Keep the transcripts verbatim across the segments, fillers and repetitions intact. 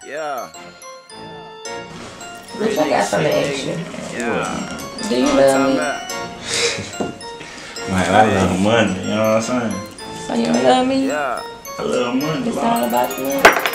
Yeah. Bitch, I got something to ask you. Yeah. Do you love me? Man, I love money, you know what I'm saying? So you don't love me? Yeah. I love money. It's all about you.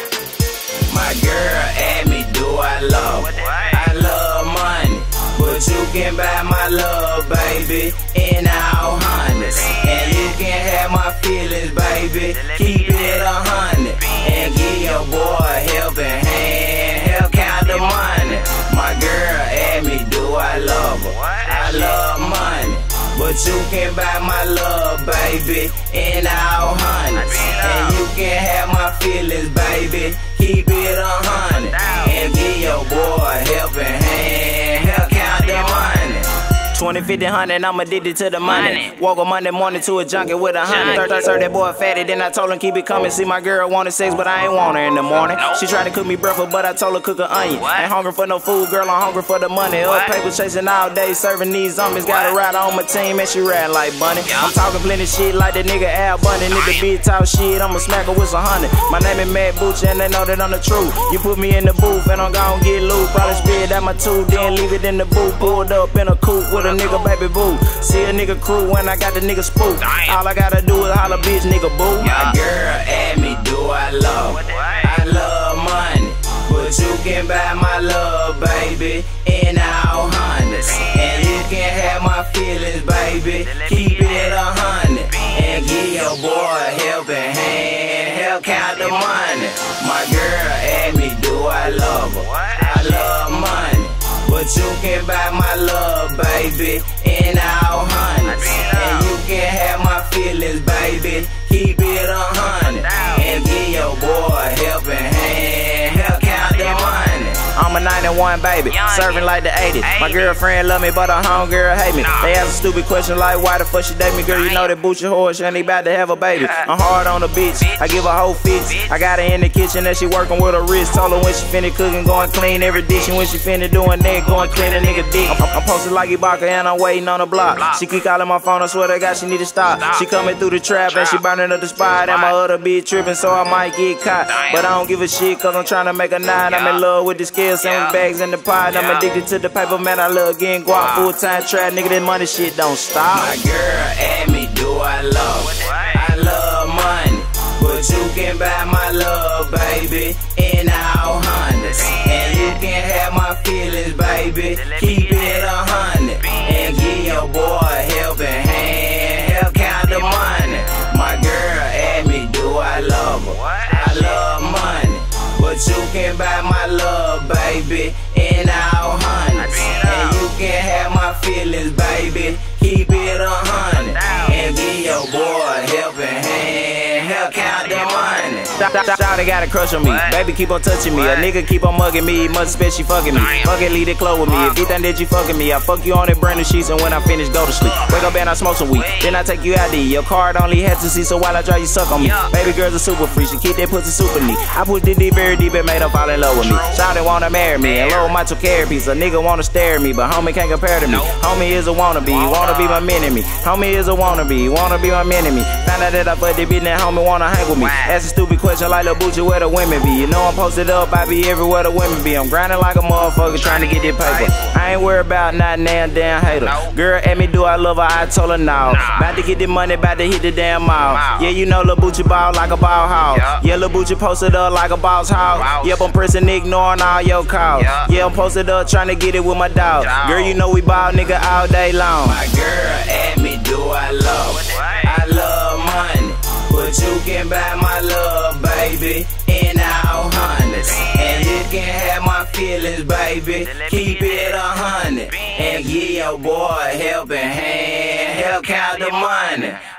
My girl asked me, do I love? I love money, but you can buy my love, baby, in our hundreds. And you can have my feelings, baby, keep it a hundred. And give your boy a helping hand, help count the money. My girl asked me, do I love her? I love money, but you can buy my love, baby, in our hundreds. And you can have my feelings, baby, keep it a hundred. And give your boy a helping hand, help count the money. twenty, fifty, one hundred, I'm addicted to the money. Woke up Monday morning to a junkie with a hundred. Third, third, third, that boy fatty, then I told him keep it coming. See, my girl wanted sex, but I ain't want her in the morning. She tried to cook me breakfast, but I told her cook an onion. Ain't hungry for no food, girl, I'm hungry for the money. Up paper chasing all day, serving these zombies. Got a rider on my team, and she ride like Bunny. I'm talking plenty shit like the nigga Al Bunny. Nigga bitch talk shit, I'ma smack her with some honey. My name is Matt Bucci, and they know that I'm the truth. You put me in the booth, and I'm gon' get loose. Probably spit at my tooth, then leave it in the booth. Pulled up in a coupe with a nigga baby boo. See a nigga crew when I got the nigga spook. All I gotta do is holler, bitch, nigga boo. My girl asked me, do I love? I love money, but you can buy my love, baby, in our hundreds. And you can have my feelings, baby, keep it a hundred. And give your boy a helping hand, help count the money. My girl asked me, do I love her? I love money, but you can buy my love, baby, in our hundreds. And you can have my feelings, baby, keep it a hundred. And give your boy a helping hand, help count the money. I'm a ninety-one baby, serving like the eighties. My girlfriend love me, but her homegirl hate me. They ask a stupid question like, why the fuck she date me? Girl, you know that Bucci horse, and they about to have a baby. I'm hard on the bitch, I give her whole fits. I got her in the kitchen and she working with her wrist. Told her when she finna cooking, going clean every dish. And when she finna doing that, going clean a nigga dick. I'm, I'm posted like Ibaka and I'm waiting on the block. She keep calling my phone, I swear to God she need to stop. She coming through the trap and she burning up the spot. And my other bitch tripping, so I might get caught. But I don't give a shit, cause I'm trying to make a nine. I'm in love with the scale, sandwich bags in the pot. I'm addicted to the paper, man, I love getting guap. Full time trap, nigga, that money shit don't stop. My girl asked me, do I love? I love money, but you can buy my love, baby, in our hundreds. And you can have my feelings, baby, keep it a hundred. And give your boy a helping hand, help count the money. My girl asked me, do I love her? I love money, but you can buy my love, baby, in our hundreds. And you can have my feelings, baby, keep it a hundred. And give your boy a helping hand, help count the money. Shawty got a crush on me, baby keep on touching me. A nigga keep on mugging me, he must expect she fucking me. Fuck it, leave it close with me. If you think that you fucking me, I fuck you on that brand new sheets. And when I finish, go to sleep. Wake up and I smoke some weed, then I take you out there. Your card only had to see, so while I drive you suck on me. Baby girl's a super freak, she keep that pussy super neat. I push the deep very deep and made her fall in love with me. Shawty wanna marry me, and low my care piece. A nigga wanna stare at me, but homie can't compare to me. Homie is a wannabe, wanna be my mini-me. Homie is a wannabe, wanna be my mini-me. Found out that I fucked the bitch, and homie wanna hang with me. Ask a stupid question like Lil Bucci, where the women be? You know I'm posted up, I be everywhere the women be. I'm grinding like a motherfucker, trying to get this paper. I ain't worried about not damn damn hater. Girl asked me, do I love her? I told her no. About to get the money, about to hit the damn mall. Yeah, you know Lil Bucci ball like a ball hog. Yeah, Lil Bucci posted up like a boss hog. Yep, I'm pressing, ignoring all your calls. Yeah, I'm posted up, trying to get it with my dog. Girl, you know we ball nigga all day long. My girl asked me, do I love? I love money, but you can buy my love, baby, in our hundreds. And you can have my feelings, baby, keep it a hundred. And give your boy a helping hand, help count the money.